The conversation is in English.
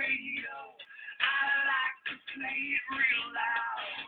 radio. I like to play it real loud.